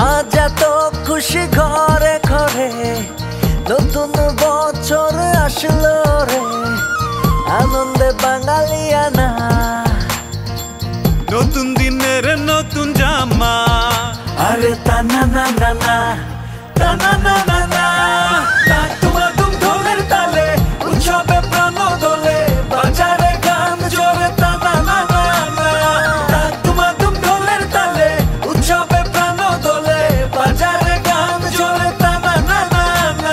আজ এত খুশি ঘরে ঘরে, নতুন বছর আসলো রে, আনন্দে বাঙালিয়ানা। নতুন দিনের নতুন জামা, আরে তানা না না না, তানা না না না, তোমার তুম ঢোলের তালে উৎসবে প্রাণ দোলে, বাজারে গান জোরে তানা না না না, তোমার তুম ঢোলের তালে উৎসবে প্রাণ দোলে, বাজারে গান জোরে তানা না না না।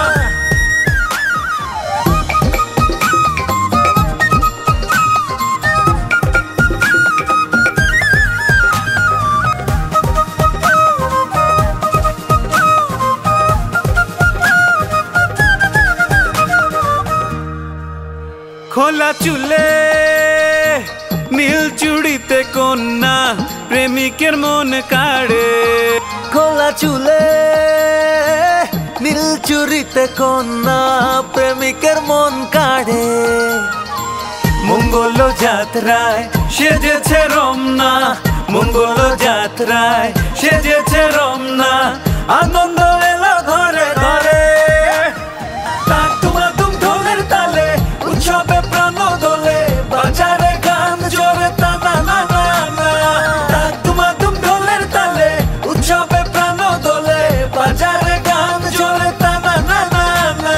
খোলা চুলে নীল চুড়িতে কন্যা প্রেমিকের মন কাড়ে। খোলা চুলে নীল চুরিতে কন্যা প্রেমিকের মন কাড়ে। মঙ্গল যাত্রায় সেজেছে রমনা, মঙ্গল যাত্রায় সেজেছে রমনা, আনন্দ এলো ঘরে ঘরে। তোমার তুম ঢোলের তালে উৎসবে প্রাণ দোলে, বাজারে গান জোরে তানা না না না, তোমার তুম ঢোলের তালে উৎসবে প্রাণ দোলে, বাজারে গান জোরে তানা না না না।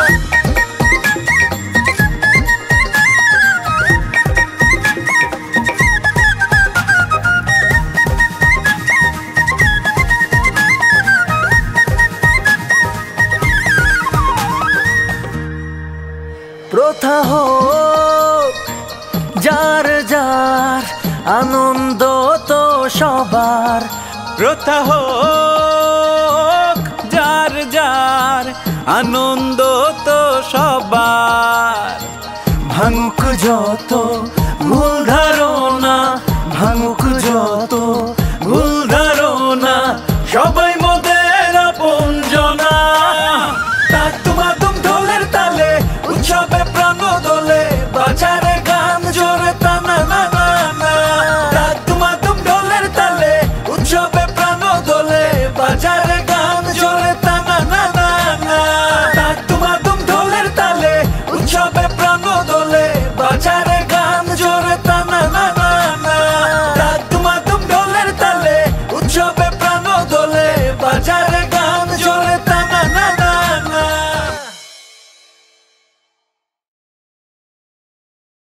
প্রথা হোক যার যার, আনন্দ তো সবার। প্রথা হোক যার যার, আনন্দ তো সবার। ভাঙুক যত ভুল ধারণা, ভাঙুক যত ভুল ধারণা, সবাই মোদের আপনজনা। তোমার তুম ঢোলের তালে উৎসবে প্রাণ দোলে, বাজারে গান জোরে তানা না না না, তোমার তুম ঢোলের তালে উৎসবে প্রাণ দোলে, বাজারে গান জোরে তানা না না না, তোমার তুম ঢোলের তালে উৎসবে প্রাণ দোলে।